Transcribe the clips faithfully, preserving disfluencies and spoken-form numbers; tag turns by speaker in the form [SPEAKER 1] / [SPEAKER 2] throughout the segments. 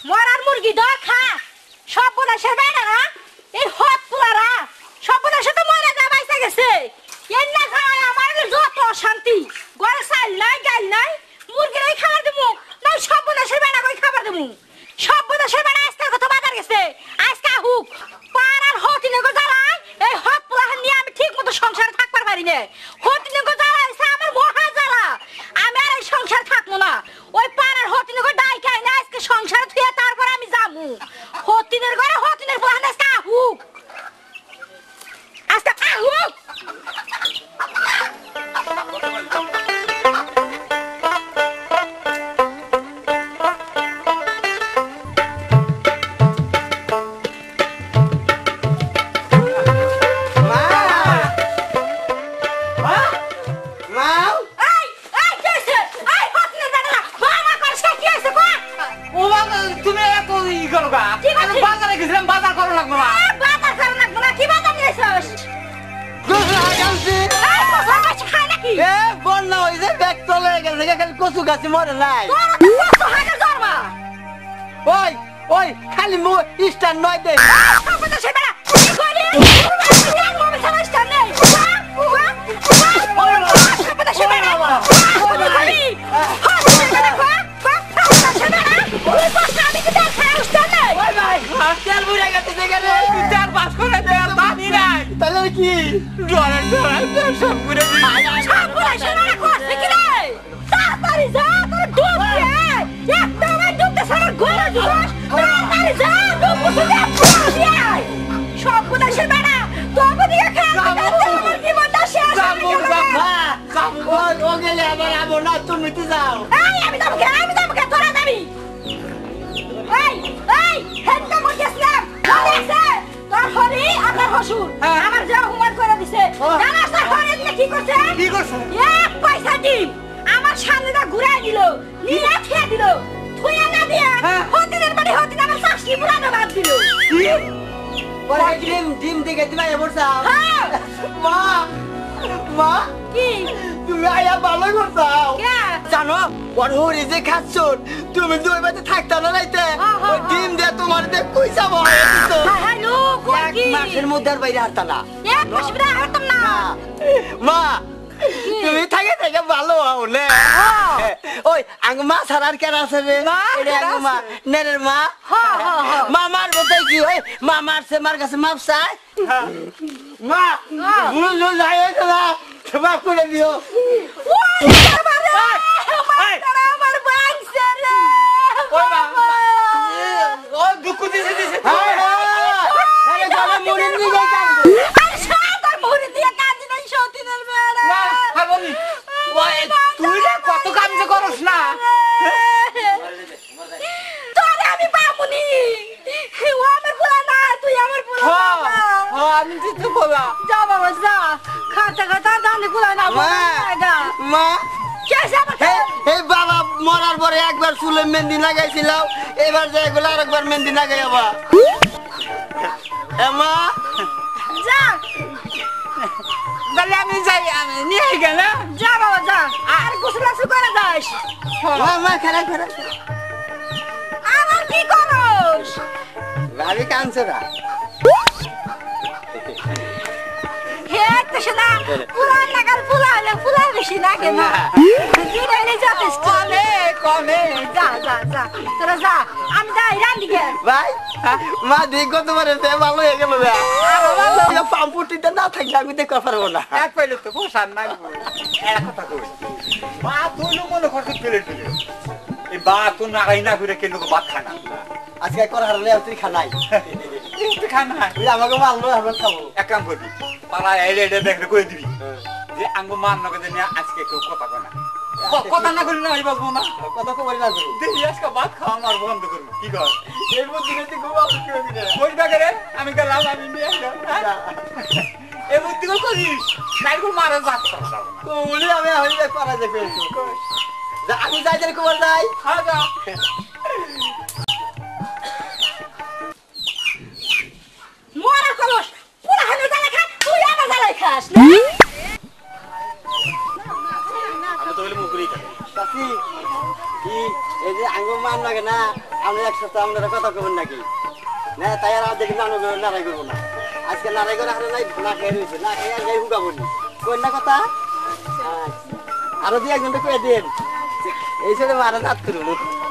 [SPEAKER 1] মরার মুরগি দর খা সব বনাশের বেড়ারা এই হট পুলারা সব বনাশে তো মরে যা বাইসা গেছে এর না খায় আমার যত শান্তি ঘরে চাল নাই গাল নাই মুরগিরাই খাবার দেবো না সব বনাশের বেড়া কই খাবার দেবো সব বনাশের বেড়া আজকাল কত বাজার গেছে আজকা হুক পাড়ার হটিনে গো জ্বালায় এই হট পুলাহান নিয়ে আমি ঠিক মতো সংসারে থাকবার পারি না হটিনে গো জ্বালাইছে আমার মহা জ্বালা আমি আর এই সংসার থাকবো না ওই পাড়ার হটিনে গো ডাই খাই না আজকে সংসার থুয়ে তারপর আমি যাবো হটিনের ঘরে হটিনের পুলাহান আজকে হুক আজকে হুক
[SPEAKER 2] কচু গাছে মরে নাই ওই ওই খালি মো স্টার নয় দে তাহলে কি সব করে
[SPEAKER 1] তাড়াতাড়ি যা তোর ডুব দে একটা আমার ডুব দে সারা ঘরে দিস তাড়াতাড়ি যা ডুব বুঝে দে সব বনাশের বেড়া তোর দিকে খেলা আমার জীবনটা শেষ হয়ে গেল
[SPEAKER 2] ওই ও গেলে আবার আবো না তুমি তো যাও
[SPEAKER 1] এই আমি তোমাকে আমি তোমাকে তোরা যাবি এই এই হেডটা মজেসলাম বলেছে তোর হরি আমার হসুর আমার যা হোমওয়ার্ক করে দিছে জানাস তোর হরি দিয়ে কি করছে
[SPEAKER 2] কি করছে
[SPEAKER 1] এক পয়সা দিন আমার সামনেটা ঘুরাই দিল নিয়ে খেয়ে দিল থুয়া না দিয়া হতিনের বাড়ি হতিন আমার শাশুড়ি পুরানো বাদ দিল
[SPEAKER 2] কি পরে ডিম ডিম দিকে তুমি আয়া বলছাও
[SPEAKER 1] হ্যাঁ
[SPEAKER 2] মা মা
[SPEAKER 1] কি
[SPEAKER 2] তুমি আয়া ভালো করছাও
[SPEAKER 1] কে
[SPEAKER 2] জানো ওর হরি যে খাচ্ছুন তুমি দুই বাজে থাকতা না রাইতে ওই ডিম দিয়ে তোমার দে কইছা বড় হইতো
[SPEAKER 1] হ্যাঁ নো
[SPEAKER 2] এক
[SPEAKER 1] কি
[SPEAKER 2] মাসের মধ্যে আর বাইরে হারতা না
[SPEAKER 1] এক মাস বিনা হারতাম না
[SPEAKER 2] মা তুমি থাকে থাকে ভালো হও নে ওই আঙ্গ মা ছাড়ার কেন আছে রে এটা আঙ্গ মা নেরের মা মামার বলতে কি ওই মামার সে মার কাছে মাপ চাই মা ভুল ভুল যাই হয়েছে না মাফ করে দিও
[SPEAKER 1] আমার বাংছে রে
[SPEAKER 2] ও দুঃখ দিছে দিছে আরে গলা মুড়ি নিয়ে যাই
[SPEAKER 1] আরে সাতার মুড়ি দিয়ে কাঁদি নাই সতীনের বেড়া
[SPEAKER 2] না খাবনি ওই তুই রে কত কাম যে করছ না
[SPEAKER 1] তোরে আমি পাবনি ও আমার পোলা না তুই আমার পোলা
[SPEAKER 2] হ্যাঁ আমি তো বলা
[SPEAKER 1] যা বাবা যা খাতা খাতা দানি পোলা না বাবা
[SPEAKER 2] মা
[SPEAKER 1] কেসে আমাকে
[SPEAKER 2] এই বাবা মরার পরে একবার চুলে মেহেন্দি লাগাইছিল এবার যে এগুলো আরেকবার মেহেন্দি লাগাই আবা মা
[SPEAKER 1] যা
[SPEAKER 2] তাহলে আমি যাই আমি নিয়ে গেল
[SPEAKER 1] যা বাবা যা আর গোসল গোসল করে যাস
[SPEAKER 2] মা খারাপ খারাপ
[SPEAKER 1] আমার কি করস
[SPEAKER 2] গাড়ি কানছে না
[SPEAKER 1] হে কৃষ্ণা পুরান নাগাল ফুলা হলে ফুলা বেশি না কেন দিনে এনে যাতিস
[SPEAKER 2] কলে কলে
[SPEAKER 1] যা যা যা তোরা যা আমি যাই রান্দিকে
[SPEAKER 2] ভাই মা দেখো তোমার ভালো হয়ে গেল পাম্পুটিতে না থাকলে আমি দেখতে পারবো না
[SPEAKER 3] এক পাইলে তো বসার নাই এক কথা কই মা তুই মনে করছিস ফেলে ফেলে এই বা তুই নাগাই না ঘুরে কেন ভাত খায় না
[SPEAKER 2] আজকে কর হারলে তুই খানাই
[SPEAKER 3] তুই খায় না
[SPEAKER 2] তুই আমাকে মারলো আমরা খাবো
[SPEAKER 3] এক কাম করবি পাড়া এলে এটা দেখলে কই দিবি যে আঙ্গু মান নকে দেন আজকে কেউ কথা কয় না কথা না করি না আমি বলবো না
[SPEAKER 2] কথা কো বলি না করু
[SPEAKER 3] দেখি আজকে ভাত খাওয়া আমার বন্ধ করবো কি কর
[SPEAKER 2] এই বুদ্ধি করতে খুব ভালো করে দিলে
[SPEAKER 3] কই বাগেরে আমি গেলাম আমি নিয়ে আসলাম এই বুদ্ধি করিস নাইকুল মারা যাচ্ছে
[SPEAKER 2] কোলি আমি হইলে করা যাবে যা আমি যাই যাই খবর যাই
[SPEAKER 3] হ্যাঁ যা
[SPEAKER 1] মোরা কলস পুরা হলে জ্বালা খা তুই আমার জ্বালাই খাস
[SPEAKER 3] আমি তো বলে মুকুরি খাই
[SPEAKER 2] চাচি কি এই যে আঙ্গুর মান লাগে না আমি এক সপ্তাহ আপনারা কথা কবেন নাকি না তাই আর দেখি না নারাই করবো না আজকে নারাই করে হারে নাই না খেয়ে রয়েছে না খেয়ে আর যাই হুকাবো নি কোন না কথা আরো দিয়ে একজনটা কয়ে দেন এই ছেলে মারা নাত করুন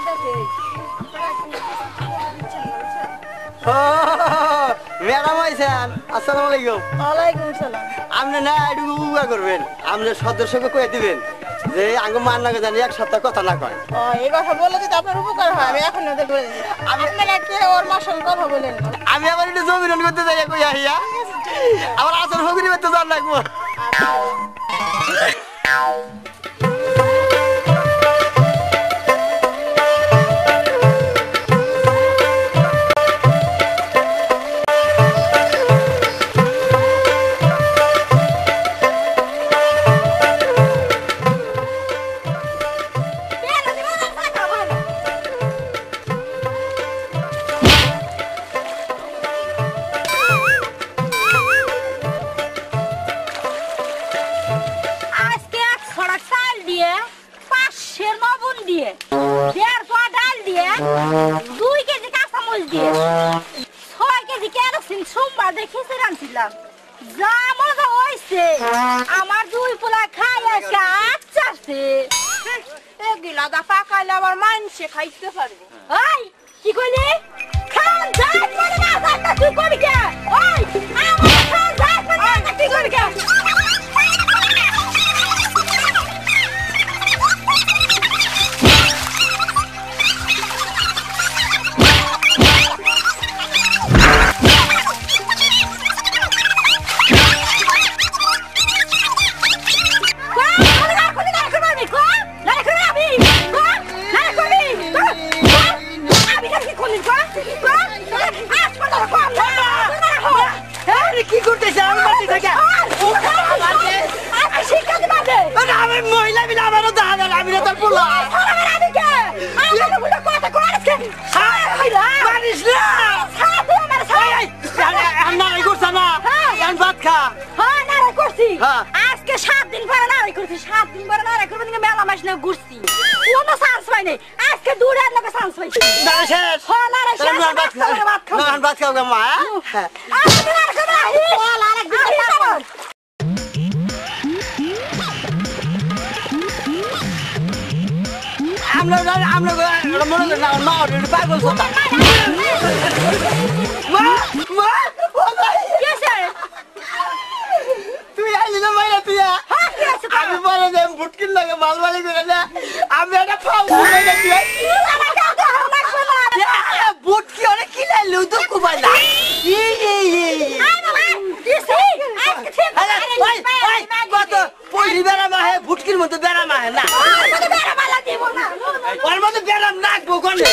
[SPEAKER 2] ম্যাডাম আইছেন আসসালামু আলাইকুম
[SPEAKER 1] ওয়ালাইকুম সালাম
[SPEAKER 2] আপনি না একটু উগা করবেন আপনি সদস্যকে কয়ে দিবেন যে আঙ্গ মান না জানি এক সপ্তাহ কথা না কয়
[SPEAKER 1] ও এই কথা বলে যদি আপনার উপকার হয় আমি এখন ওদের বলে দিই আপনারা কে ওর মার সঙ্গে কথা বলেন না
[SPEAKER 2] আমি আবার একটু জমিন করতে যাই কই আহিয়া আবার আসল ফকিরি করতে যান লাগবো
[SPEAKER 1] দুই কেজি কাঁচামরিচ দিয়ে ছয় কেজি কেরোসিন সোমবার দেখেছি রাঁধছিলাম যা মজা হয়েছে আমার দুই পোলা খাই আজকে আচ্ছাছে এগুলা দা পাকাইলে আবার মানুষে খাইতে পারবে ওই কি কইলি খান যাই মানে না যাটা তুই করবি কে ওই আমার খান যাই মানে না তুই করবি কে
[SPEAKER 2] কি করতেছে আমি মাটি থেকে আমি মহিলা মিলে আমারও দাদা আমি না তোর পোলা
[SPEAKER 1] আজকে সাত দিন পরে নাড়াই করছি সাত দিন পরে নাড়াই করবো মেলা মাস না ঘুরছি কোনো চান্স পাই নাই আজকে দূরে আর লোকে চান্স পাইছি
[SPEAKER 2] ভাত খাও গা মা আমরা আমরা মনে করি না মা পাগল মা মা তুই আইলি না মাইরা তুই আমি বলে যে বুটকিন লাগে মালবালি করে না আমি একটা পাউ মাইরা তুই বুটকি অনেক কিনাইলু তো কুবাইলা ই ই ই কত পয়লি বেড়া মাহে বুটকির মতো বেড়া মাহে না ওর মতো বেড়াম নাকবো কোনে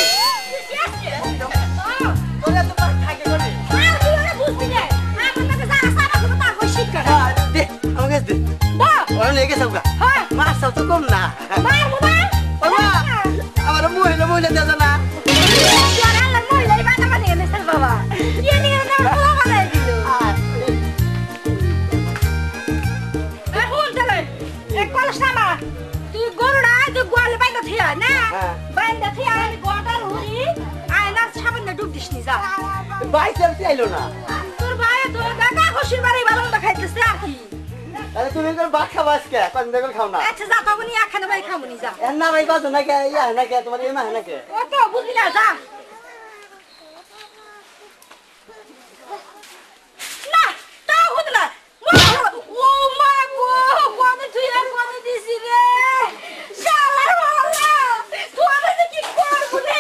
[SPEAKER 2] মাছটাও তো কম না আমার মহিলা মহিলা দেওয়া না
[SPEAKER 1] তুই গরুড়া গোয়ালে বাইন্দা থিয়া না বাইন্দা থিয়া গোটার হুড়ি আয়নার সামনে ডুব দিস নি যা
[SPEAKER 2] ভাই চলতে আইলো না
[SPEAKER 1] তোর ভাই তোর কাকা খুশির বাড়ি ভালো মন্দ খাইতেছে আর কি
[SPEAKER 2] তাহলে তুমি কোন ভাত খাবা আজকে কোন দেখল খাও না
[SPEAKER 1] আচ্ছা যা পাবনি একখানে ভাই খামুনি যা
[SPEAKER 2] এর না ভাই বাজো না কে ইয়া না কে তোমার এই মা না কে
[SPEAKER 1] ও তো বুঝলি না যা না তা হতো না ও মা গো কোন তুই আর কোন দিছি রে শালার বাবা তুই আমাকে কি করবি রে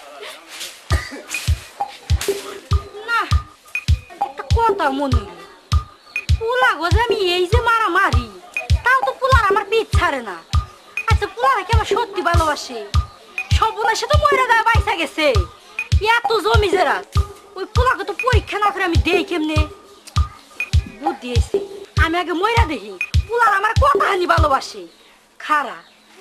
[SPEAKER 1] না একটা কথা মনে পুলা গোজা আমি এই যে মারা মারি তাও তো পুলার আমার পিঠ ছাড়ে না আচ্ছা পুলারা কি আমার সত্যি ভালোবাসে সবনাশে তো মরে দেয় বাইসা গেছে এত জমি জেরা ওই পুলাকে তো পরীক্ষা না করে আমি দেই কেমনে বুদ্ধি এসে আমি আগে ময়রা দেখি পুলার আমার কত হানি ভালোবাসে খারা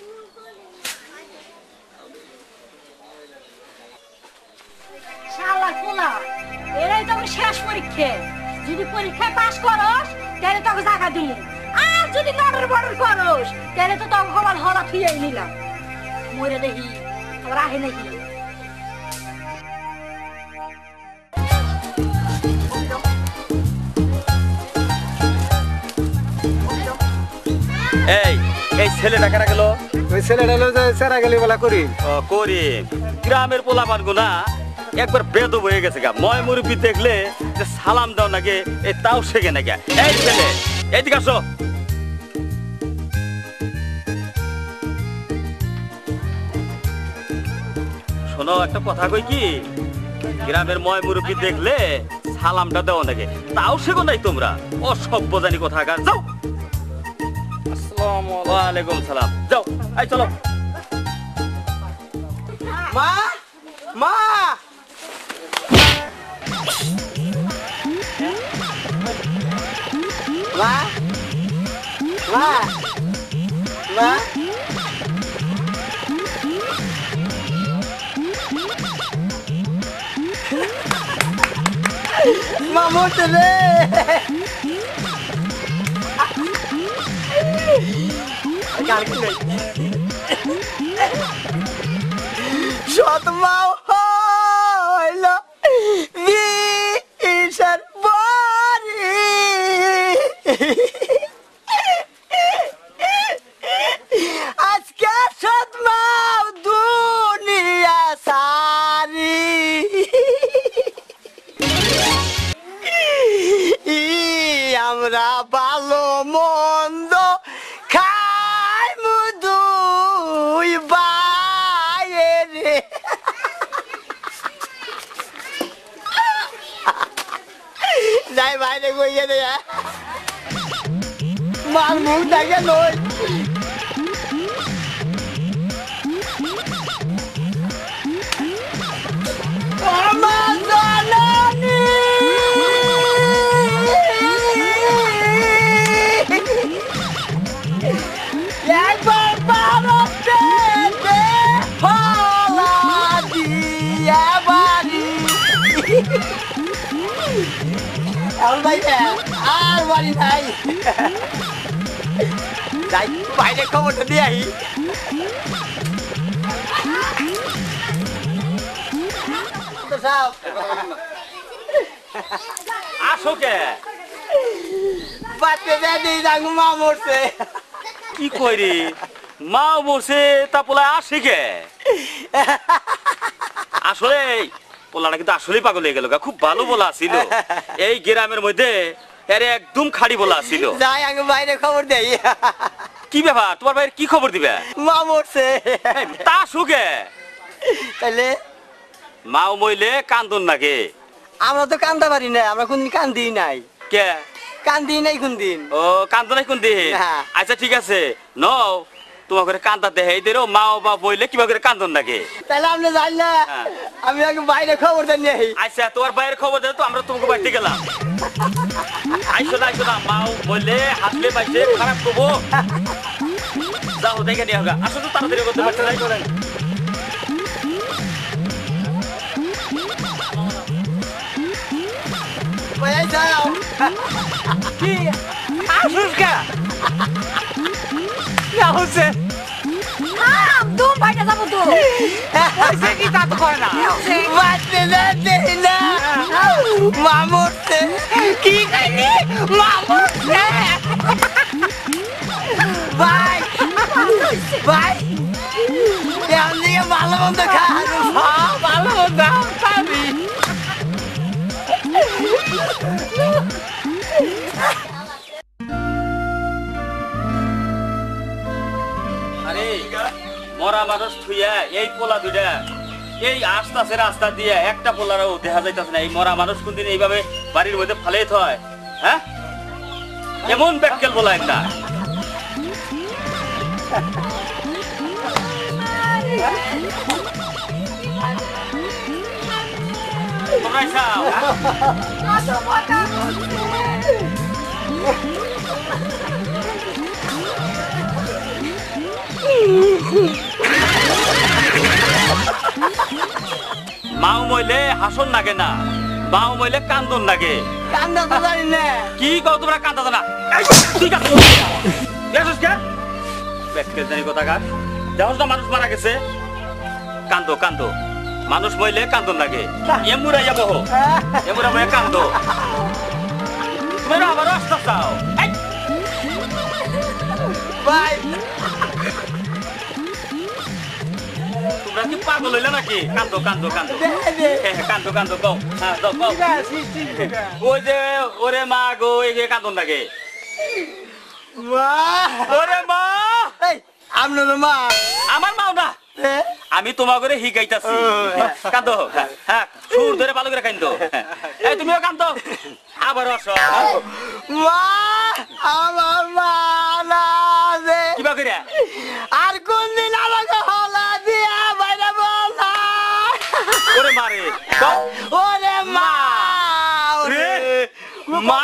[SPEAKER 1] শালা পুলা এরাই তো আমার শেষ পরীক্ষা যদি পরীক্ষায় পাস করস তাহলে তোকে জায়গা দিব আর যদি নটর বর্ডার করস তাহলে তো তোকে কমাল হলা থুইয়াই নিলাম মরে দেখি আবার আহে নাকি
[SPEAKER 3] এই এই ছেলেটা কারা গেল?
[SPEAKER 4] ওই ছেলেটা হলো যে সেরা গেলি বলা করি
[SPEAKER 3] ও, করিম গ্রামের পোলাপান গুনা একবার বেদব হয়ে গেছে গা। ময় মুরব্বী দেখলে যে সালাম দাও নাকি এই তাও শেখে নাকি। এই ছেলে এইদিকে আসো। শোনো একটা কথা কই কি, গ্রামের ময় মুরব্বী দেখলে সালামটা দাও নাকি তাও শেখো নাই তোমরা। অসভ্য জানি কথা গান। যাও। আসসালামু আলাইকুম সালাম। যাও এই চলো।
[SPEAKER 2] মা মা মা মা মা মা মরছে রে সৎ মা হইল বিষের বড়ি আজকে সৎ মা দুনিয়া সারি ই আমরা ভালো মন্দ খাই মুদুই বাইরে যাই বাইরে গিয়ে দে মার মুখ দেখে নই আমার জননী একবার ভারতে ফলা দিয়া বাড়ি আর ভাই আর বাড়ি নাই যাই বাইরে খবরটা দিয়ে আহি
[SPEAKER 3] আসো কে?
[SPEAKER 2] বাচ্চা দেয় যাঙ্গু মা মরছে
[SPEAKER 3] কি কইরি মা বসে তা পোলা আসে কে? আসলে পোলাটা কিন্তু আসলেই পাগল হয়ে গেল গা। খুব ভালো বলা ছিল এই গ্রামের মধ্যে, এর একদম খাড়ি বলা ছিল।
[SPEAKER 2] যাই আগে বাইরে খবর দেই
[SPEAKER 3] কি ব্যাপার, তোমার ভাইয়ের কি খবর দিবে?
[SPEAKER 2] মা মরছে
[SPEAKER 3] তা সুকে
[SPEAKER 2] তাহলে
[SPEAKER 3] মাও মইলে কান্দন নাকি?
[SPEAKER 2] আমরা তো কান্দা পারি না, আমরা কোনদিন কান্দি নাই।
[SPEAKER 3] কে
[SPEAKER 2] কান্দি নাই কোনদিন?
[SPEAKER 3] ও কান্দো নাই কোন দিন?
[SPEAKER 2] না।
[SPEAKER 3] আচ্ছা ঠিক আছে ন তোমার করে কান্দা দেখাই দেরো মাও বা বইলে কিবা করে কান্দন নাকি?
[SPEAKER 2] তাহলে আপনি জান না
[SPEAKER 3] হ্যাঁ।
[SPEAKER 2] আমি আগে বাইরে খবর দেই।
[SPEAKER 3] আচ্ছা তোমার ভাইয়ের খবর দে তো আমরা তোমাকে বাড়িতে গেলাম। আইসো না আইসো না মাও বললে হাসলে পাইছে খারাপ করবো। যাও দেখে নিয়ে হোক। আসো তো তাড়াতাড়ি করতে পারছে নাই করেন।
[SPEAKER 2] ভাই যাও
[SPEAKER 4] কি আসুস কা না হচ্ছে
[SPEAKER 1] একদম বাইরে যাবো তো
[SPEAKER 4] হইছে কি তা তো করে না
[SPEAKER 2] বাচ্চা দেই না মা মরছে
[SPEAKER 4] কি কইলি মা মরছে
[SPEAKER 2] ভাই ভাই কেমন দিকে ভালো মন্দ খাওয়া
[SPEAKER 4] হ্যাঁ ভালো দাও পাবি
[SPEAKER 3] আরে মরা মানুষ থুইয়া এই পোলা দুইটা এই আস্তাছে রাস্তা দিয়ে একটা পোলারও দেখা যাইতাছে না। এই মরা মানুষ কোনদিন এইভাবে বাড়ির মধ্যে ফালেই থয়? হ্যাঁ এমন ব্যাককেল বলায় না। তোমরা চাও মাও মইলে হাসন লাগে না, মাও মইলে কান্দন লাগে।
[SPEAKER 2] কান্দা তো জানি না
[SPEAKER 3] কি কও তোমরা কান্দা না? তুই কান্দো দেখছিস কে? ব্যাককেল জানি কথা কার দেখছ না মানুষ মারা গেছে। কান্দো কান্দো মানুষ মইলে কান্দন লাগে। এমুরা যাবো এমুরা ময়ে কান্দো। তুমি আবার রাস্তা চাও।
[SPEAKER 2] ভাই
[SPEAKER 3] পাগল হইলে নাকি কান্দো কান্দো কান্দো কান্দো কান্দো কও হ্যাঁ যাও কও ওই যে ওরে মা গো এই যে কান্দন লাগে
[SPEAKER 2] মা
[SPEAKER 3] ওরে মা
[SPEAKER 2] এই আপনার মা
[SPEAKER 3] আমার মাও না
[SPEAKER 2] এ?
[SPEAKER 3] আমি তোমার করে হিগাইতাছি কান্দো হ্যাঁ হ্যাঁ সুর ধরে ভালো করে কান্দো এই তুমিও কান্দো আবার আসো
[SPEAKER 2] মা আমার মা না যে
[SPEAKER 3] কিবা কইরা
[SPEAKER 2] আর কোন দিন আমাকে হলা দিয়া বাইরে বলা
[SPEAKER 3] ওরে মারে কও
[SPEAKER 2] ওরে মা ওরে
[SPEAKER 3] মা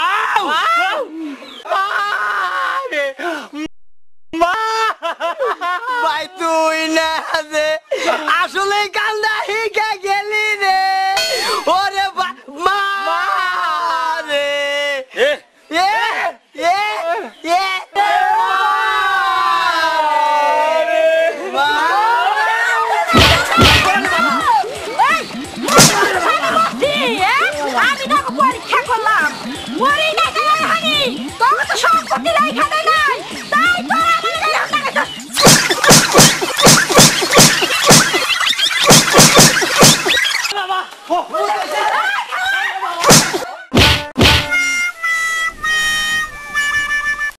[SPEAKER 2] রে মা ভাই তুই না যে আসলে কান্দা হিকা গে